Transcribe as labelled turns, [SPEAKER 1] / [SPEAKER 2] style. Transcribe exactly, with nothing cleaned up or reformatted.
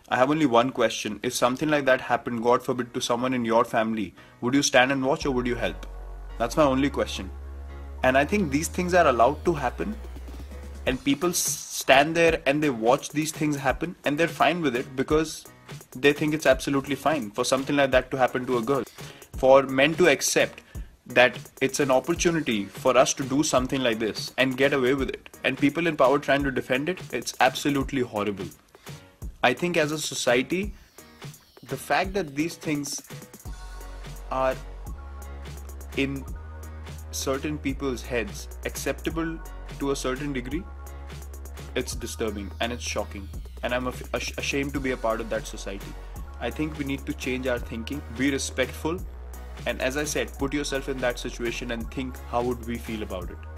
[SPEAKER 1] I have only one question. If something like that happened, God forbid, to someone in your family, would you stand and watch or would you help? That's my only question. And I think these things are allowed to happen, and people stand there and they watch these things happen and they're fine with it because they think it's absolutely fine for something like that to happen to a girl. For men to accept that it's an opportunity for us to do something like this and get away with it, and people in power trying to defend it, it's absolutely horrible. I think as a society, the fact that these things are in certain people's heads acceptable to a certain degree, it's disturbing and it's shocking, and I'm ashamed to be a part of that society. I think we need to change our thinking, be respectful, and as I said, put yourself in that situation and think, how would we feel about it?